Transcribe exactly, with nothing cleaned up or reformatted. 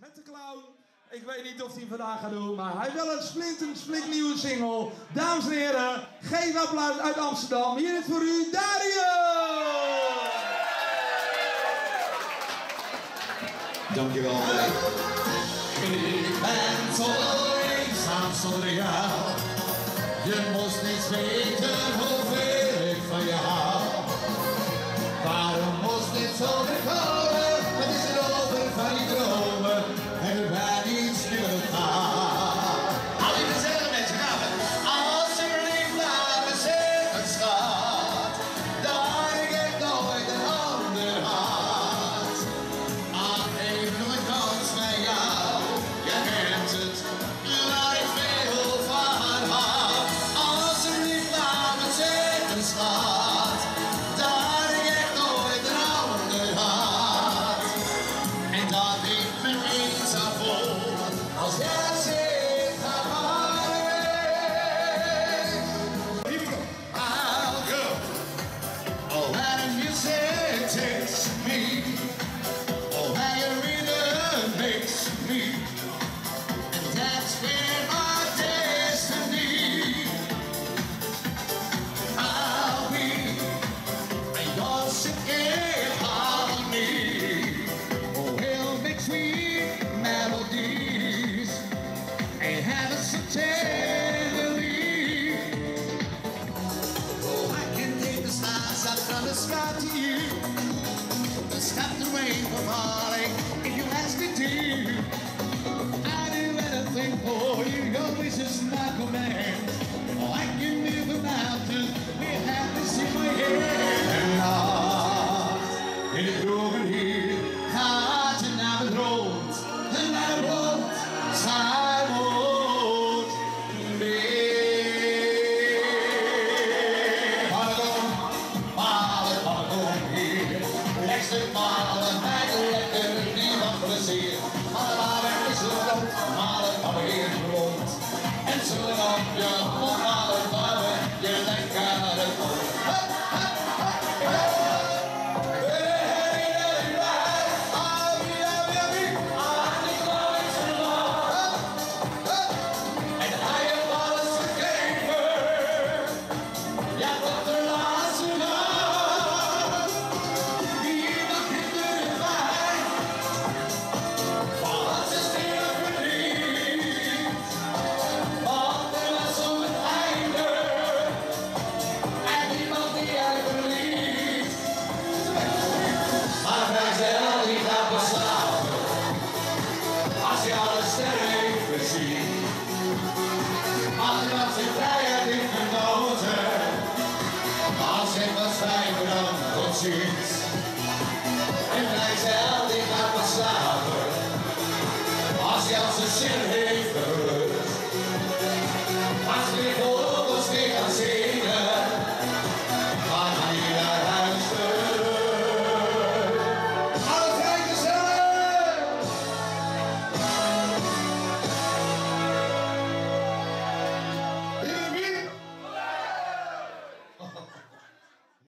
met de clown. Ik weet niet of hij vandaag gaat doen, maar hij heeft wel een splintend spliknieuwe single. Dames en heren, geef applaus uit Amsterdam. Hier is voor u Dario! Dankjewel. Ik ben zo eenzaam zonder jou. Je moest niet weten hoeveel ik van je hou. Waarom moest dit zo komen? Het is het over van die dromen. En wij niets meer gaan. Al die gezellige mensen gaan we. Alsjeblieft laat me zeggen, schat, dat ik het nooit een ander had. Ach, even nog een kans bij jou. Je kent het, waar ik veel van hou. Alsjeblieft laat me zeggen, schat, dat ik het nooit een ander had. En dat ik me eenzaam voel als jij zit aan mij. Here we go. I'll go. Oh, and you say it takes me. Oh, how you really makes me. And that's where my destiny. I'll be your secret harmony. Oh, we'll make sweet melodies and have us so tenderly. Oh, I can take the stars up from the sky to you and stop the rain from falling if you ask me to. I do anything for you, your wish is my command. Oh, I can move a mountain, we have this in my hand. En nacht, in het droge hier, gaat je naar het rood, en naar het rood, zij wordt weer. Pardon, pardon, pardon hier, lekker malen, mij lekker, niemand plezier. Allemaal is het rood, malen, maar weer rond. En zullen op je mond malen, malen, je lekker het rood. Als je alle sterren even ziet, als je dat zijn vrijheid heeft genoten, als ik wat schrijven dan tot ziens.